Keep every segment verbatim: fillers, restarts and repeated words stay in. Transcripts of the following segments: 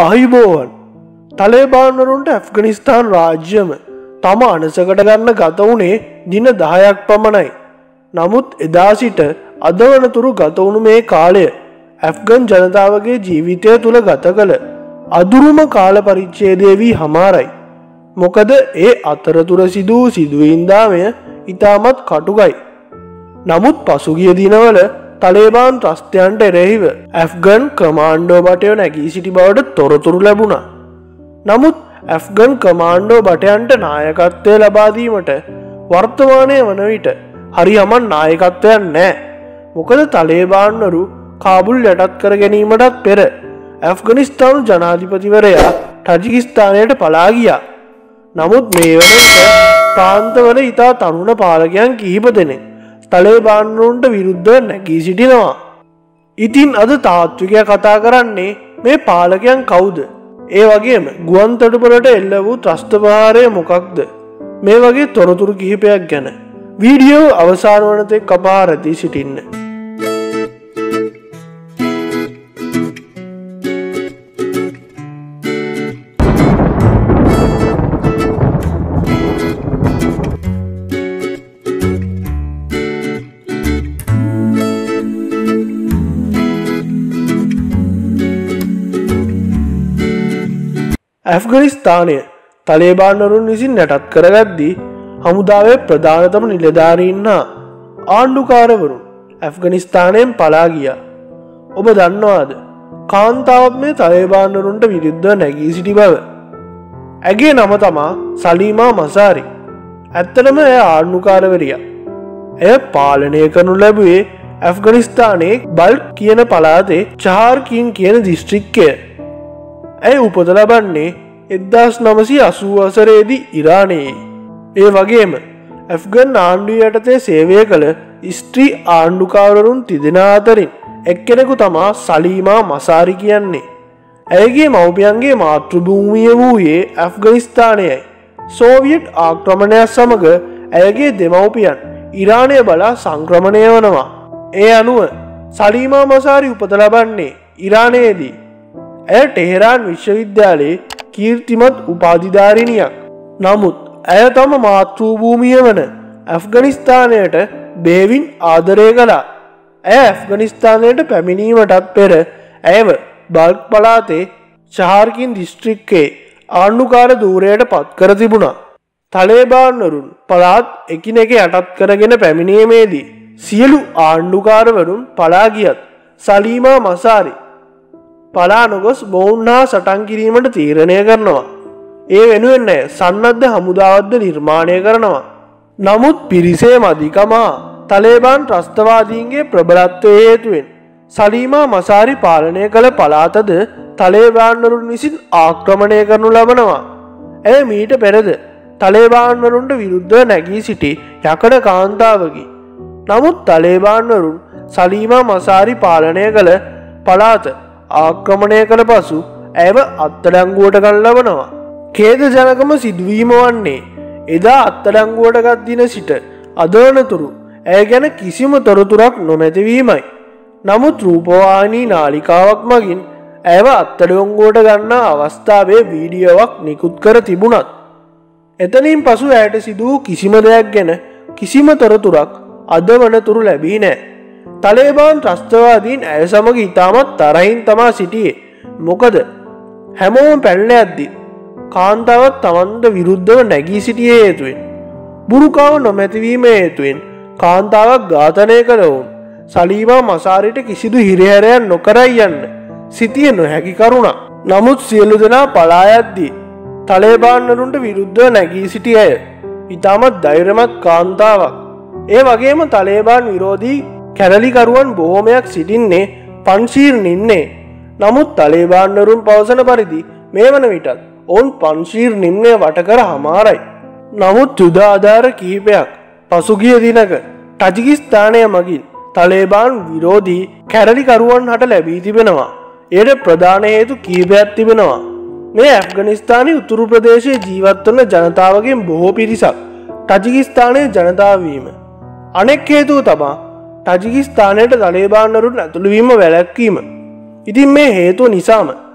ආයුබෝවන් තලේබාන්වරුන්ට ඇෆ්ගනිස්තාන් රාජ්‍යම තම අනසකට ගන්න ගත වුණේ දින දහයක් පමණයි. නමුත් එදා සිට අද වනතුරු ගත වුණු මේ කාලය ඇෆ්ගන් ජනතාවගේ ජීවිතය තුළ ගත කළ අදුරුම කාල පරිච්ඡේදය වී හමාරයි. මොකද ඒ අතරතුර සිදු වූ සිදුවීම්දාමය ඉතාමත් කටුකයි. නමුත් පසුගිය දිනවල තලේබාන් ත්‍රස්තයන්ට එරෙහිව ඇෆ්ගන් කමාන්ඩෝ බටයෝ නැගී සිටි බවට තොරතුරු ලැබුණා. නමුත් ඇෆ්ගන් කමාන්ඩෝ බටයන්ට නායකත්වය ලබා දීමට වර්තමානයේ වන විට හරි හමන් නායකත්වයක් නැහැ. මොකද තලේබාන්වරු කාබුල් යටත් කර ගැනීමටත් පෙර ඇෆ්ගනිස්තානු ජනාධිපතිවරයා ටජිකිස්තානයට පලා ගියා. නමුත් මේ වනවිට ප්‍රාන්තවල ඉතා තරුණ පාලකයන් කිහිප දෙනෙක් තලේබාන්වරුන්ට විරුද්ධව නැගී සිටිනවා. ඉතින් අද තාත්විකයා කතා කරන්නේ මේ පාලකයන් කවුද? ඒ වගේම ගුවන් තොටුපළට එල්ල වූ ත්‍රස්ත ප්‍රහාරය මොකක්ද? මේ වගේ තොරතුරු කිහිපයක් ගැන වීඩියෝ අවසාන වන තෙක් අපහා රැඳී සිටින්න. ඇෆ්ගනිස්තානය තලේබාන්වරුන් විසින් යටත් කරගද්දී හමුදාවේ ප්‍රධානතම නිලධාරීන් හා ආණ්ඩුකාරවරුන් ඇෆ්ගනිස්තානයෙන් පලා ගියා. ඔබ දන්නවාද කාන්තාවක් මේ තලේබාන්වරුන්ට විරුද්ධව නැගී සිටි බව? ඇගේ නම තමා සලීමා මසාරි. ඇත්තටම එය ආණ්ඩුකාරවරියක්. එය පාලනය කරනු ලැබුවේ ඇෆ්ගනිස්තානයේ බල්ක් කියන පළාතේ චහාර්කින් කියන දිස්ත්‍රික්කය. ඇය උපත ලබන්නේ එක්දාස් නවසිය අසූ වසරේදී ඉරානයේ. ඒ වගේම ඇෆ්ගන් ආණ්ඩුව යටතේ සේවය කළ ස්ත්‍රී ආණ්ඩුකාරවරුන් තිදෙනා අතරින් එක්කෙනෙකු තමා සලීමා මසාරි කියන්නේ. ඇයගේ මව්පියන්ගේ මාතෘභූමිය වූයේ ඇෆ්ගනිස්තානයයි. සෝවියට් ආක්‍රමණයක් සමග ඇයගේ දෙමව්පියන් ඉරානය බලා සංක්‍රමණය වනවා. ඒ අනුව සලීමා මසාරි උපත ලබන්නේ ඉරානයේදී. ඇය ටෙහෙරාන් විශ්වවිද්‍යාලයේ කීර්තිමත් උපාධිධාරිණියක්. නමුත් ඇය තම මාතෘභූමිය වන ඇෆ්ගනිස්තානයට බෙහෙවින් ආදරය කළා. ඇය ඇෆ්ගනිස්තානයට පැමිණීමටත් පෙර ඇයව බල්ක් පළාතේ චහාර්කින් දිස්ත්‍රික්කයේ ආණ්ඩුකාර ධූරයට පත් කර තිබුණා. තලේබාන්වරුන් පළාත් එකිනෙක යටත් කරගෙන පැමිණීමේදී සියලු ආණ්ඩුකාරවරුන් පලා ගියත් සලීමා මසාරි පලා නොගොස් මොවුන් හා සටන් කිරීමට තීරණය කරනවා. ඒ වෙනුවෙන් ඇය සන්නද්ධ හමුදාවක්ද නිර්මාණය කරනවා. නමුත් පිරිසේ මදිකම තලේබාන් ත්‍රස්තවාදීන්ගේ ප්‍රබලත්වය හේතුවෙන් සලීමා මසාරි පාලනය කළ පළාතද තලේබාන්වරුන් විසින් ආක්‍රමණය කරනු ලබනවා. ඇය මීට පෙරද තලේබාන්වරුන්ට විරුද්ධව නැගී සිටි යකඩ කාන්තාවකි. නමුත් තලේබාන්වරුන් සලීමා මසාරි පාලනය කළ පළාත ආක්‍රමණය කළ පසු ඇයව අත්අඩංගුවට ගන්න ලබනවා. ඛේදජනකම සිදුවීම වන්නේ එදා අත්අඩංගුවට ගත් දින සිට අද වනතුරු ඇය ගැන කිසිම තොරතුරක් නොමැතිවීමයි. නමුත් රූපවාහිනී නාලිකාවක් මගින් ඇයව අත්අඩංගුවට ගන්නා අවස්ථාවේ වීඩියෝවක් නිකුත් කර තිබුණත් එතනින් පසු ඇයට සිදු වූ කිසිම දෙයක් ගැන කිසිම තොරතුරක් අද වනතුරු ලැබී නැහැ. තලේබාන් ත්‍රස්තවාදීන් ඇය සමග ඉතාමත් තරහින් තමා සිටියේ. මොකද හැමෝම පැනලා යද්දී කාන්තාවක් තමන්ට විරුද්ධව නැගී සිටියේ හේතුවෙන් බුරුකාව නොමැතිවීම හේතුවෙන් කාන්තාවක් ඝාතනය කළවුන් සලීමා මසාරිට කිසිදු හිරිහැරයක් නොකරයි යන්න සිටිය නොහැකි කරුණක්. නමුත් සියලු දෙනා පලා යද්දී තලේබාන්වරුන්ට විරුද්ධව නැගී සිටි ඇය ඉතාමත් ධෛර්යමත් කාන්තාවක්. ඒ වගේම තලේබාන් විරෝධී කැරලිකරුවන් බොහෝමයක් සිටින්නේ පන්ශීර් නිම්නේ. නමුත් තලේබාන්වරුන් පවසන පරිදි මේ වන විටත් ඔවුන් පන්ශීර් නිම්නය වටකර හමාරයි. නමුත් යුද ආධාර කිහිපයක් පසුගිය දිනක ටජිකිස්තානය මගින් තලේබාන් විරෝධී කැරලිකරුවන් හට ලැබී තිබෙනවා. එයට ප්‍රධාන හේතු කිහිපයක් තිබෙනවා. මේ ඇෆ්ගනිස්තානයේ උතුරු ප්‍රදේශයේ ජීවත් වන ජනතාවගෙන් බොහෝ පිරිසක් ටජිකිස්තානයේ ජනතාව වීම. අනෙක් හේතුව තමා ටජිකිස්තානයට තලේබාන්වරුන් ඇතුළු වීම වැළැක්වීම. ඉතින් මේ හේතුව නිසාම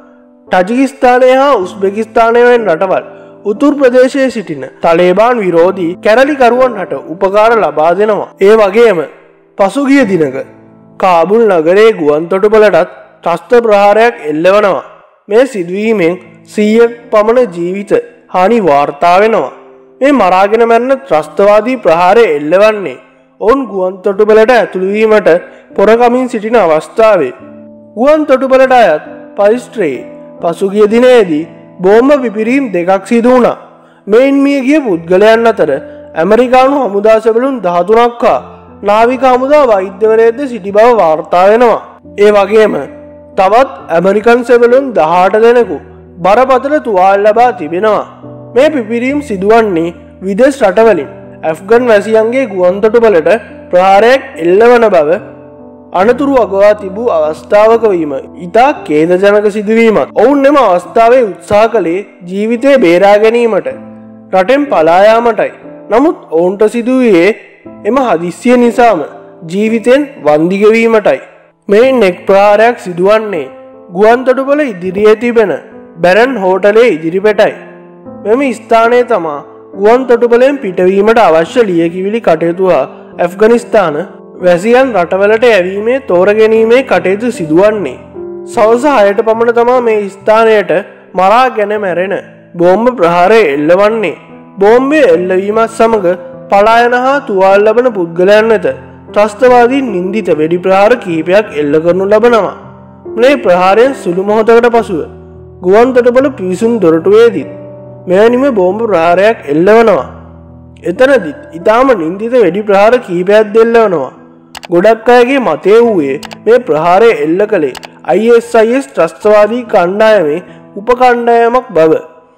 ටජිකිස්තානය හා උස්බෙකිස්තානය වැනි රටවල් උතුරු ප්‍රදේශයේ සිටින තාලිබාන් විරෝධී කැරලිකරුවන් හට උපකාර ලබා දෙනවා. ඒ වගේම පසුගිය දිනක කාබුල් නගරයේ ගුවන්තොටුපළටත් ත්‍රස්ත ප්‍රහාරයක් එල්ලවනවා. මේ සිදුවීමෙන් සීයක් පමණ ජීවිත හානි වාර්තා වෙනවා. මේ මරාගෙන මැරෙන ත්‍රස්තවාදී ප්‍රහාරය එල්ලවන්නේ ඔවුන් ගුවන්තොටුපළට ඇතුළු වීමට පොරකමින් සිටින අවස්ථාවේ. ගුවන්තොටුපළට අයත් පරිස්ත්‍රයේ පසුගිය දිනේදී බෝම්බ පිපිරීම් දෙකක් සිදු වුණා. මෙයින් මිය ගිය පුද්ගලයන් අතර ඇමරිකානු හමුදා සෙබළුන් දහතුනක් හා නාවික හමුදා වෛද්‍යවරයෙක්ද සිටි බව වාර්තා වෙනවා. ඒ වගේම තවත් ඇමරිකන් සෙබළුන් දහඅට දෙනෙකු බරපතල තුවාල ලබා තිබෙනවා. මේ පිපිරීම් සිදුවන්නේ විදේශ රටවලින් ඇෆ්ගන් වැසියන්ගේ ගුවන්තොටුපළට ප්‍රහාරයක් එල්ලවන බව අනතුරු අගවා තිබූ අවස්ථාවක වීම ඉතා ඛේදජනක සිදුවීමක්. ඔවුන් එම අවස්ථාවේ උත්සාහ කළේ ජීවිතය බේරා ගැනීමට, රටෙන් පලා යාමටයි. නමුත් ඔවුන්ට සිදුවේ එම හදිස්සිය නිසාම ජීවිතෙන් වන්දි ගෙවීමටයි. මෙයින් එක් ප්‍රහාරයක් සිදුවන්නේ ගුවන්තොටුපළ ඉදිරියේ තිබෙන බැරන් හෝටලයේ ඉදිරිපිටයි. මෙම ස්ථානයේ තමා ගුවන්තොටුපළෙන් පිටවීමට අවශ්‍ය ලියකිවිලි කටයුතු හා ඇෆ්ගනිස්තාන වැසියන් රටවලට යැවීමේ තෝරගැනීමේ කටයුතු සිදුවන්නේ. සවස හයට පමණ තමා මේ ස්ථානයට මරා ගැන මැරෙන බෝම්බ ප්‍රහාරය එල්ලවන්නේ. බෝම්බය එල්ලවීමත් සමග පලායන හා තුවාල ලබන පුද්ගලයන් වෙත ත්‍රස්තවාදීන් නින්දිත වෙඩි ප්‍රහාර කිහිපයක් එල්ල කරනු ලබනවා. මේ ප්‍රහාරයෙන් සුළු මොහොතකට පසුව ගුවන්තොටුපළ පිවිසුම් දොරටුවේදීත් මෙවැනිම බෝම්බ ප්‍රහාරයක් එල්ලවනවා. එතනදිත් ඊටාම නින්දිත වෙඩි ප්‍රහාර කිහිපයක් දෙල්ලවනවා. ගොඩක් අයගේ මතය වූයේ මේ ප්‍රහාරය එල්ල කළේ අයි එස් අයි එස් ත්‍රස්තවාදී කණ්ඩායමේ උපකණ්ඩායමක් බව.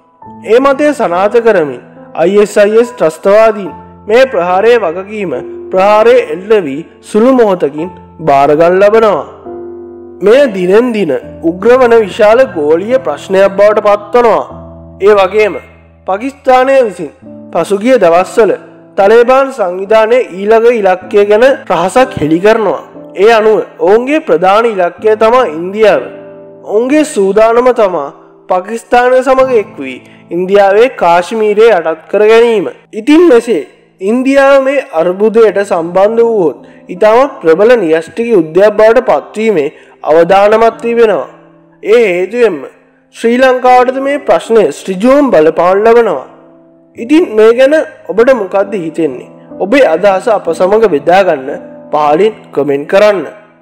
ඒ මතය සනාථ කරමින් අයි එස් අයි එස් ත්‍රස්තවාදීන් මේ ප්‍රහාරයේ වගකීම ප්‍රහාරය එල්ල වී සුළු මොහොතකින් බාරගන්න ලබනවා. මෙය දිනෙන් දින උග්‍ර වන විශාල ගෝලීය ප්‍රශ්නයක් බවට පත්වනවා. ඒ වගේම පාකිස්තානය විසින් පසුගිය දවස්වල තාලිබාන් සංවිධානයේ ඊළඟ ඉලක්කය ගැන රහසක් හෙළි කරනවා. ඒ අනුව ඔවුන්ගේ ප්‍රධාන ඉලක්කය තමා ඉන්දියාව. ඔවුන්ගේ සූදානම තමා පාකිස්තානය සමග එක් වී ඉන්දියාවේ කාශ්මීරය යටත් කර ගැනීම. ඉතින් මෙසේ ඉන්දියාව මේ අර්බුදයට සම්බන්ධ වූහොත් ඉතාමත් ප්‍රබල න්‍යෂ්ටික යුද්ධයක් බවට පත්වීමේ අවදානමත් තිබෙනවා. ඒ හේතුවෙන්ම ශ්‍රී ලංකාවටද මේ ප්‍රශ්නය ඍජුවම බලපාන ලබනවා. ඉතින් මේ ගැන ඔබට මොකක්ද හිතෙන්නේ? ඔබේ අදහස අප සමග බෙදා ගන්න පහලින් කමෙන්ට් කරන්න.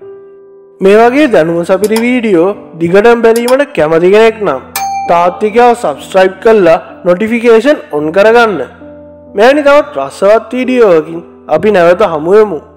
මේ වගේ දැනුම සපිරි වීඩියෝ දිගටම බැලීමට කැමති කෙනෙක් නම් තාත්විකව සබ්ස්ක්‍රයිබ් කරලා නොටිෆිකේෂන් ඔන් කරගන්න. මෙවැනි තවත් රසවත් වීඩියෝවකින් අපි නැවත හමු වෙමු.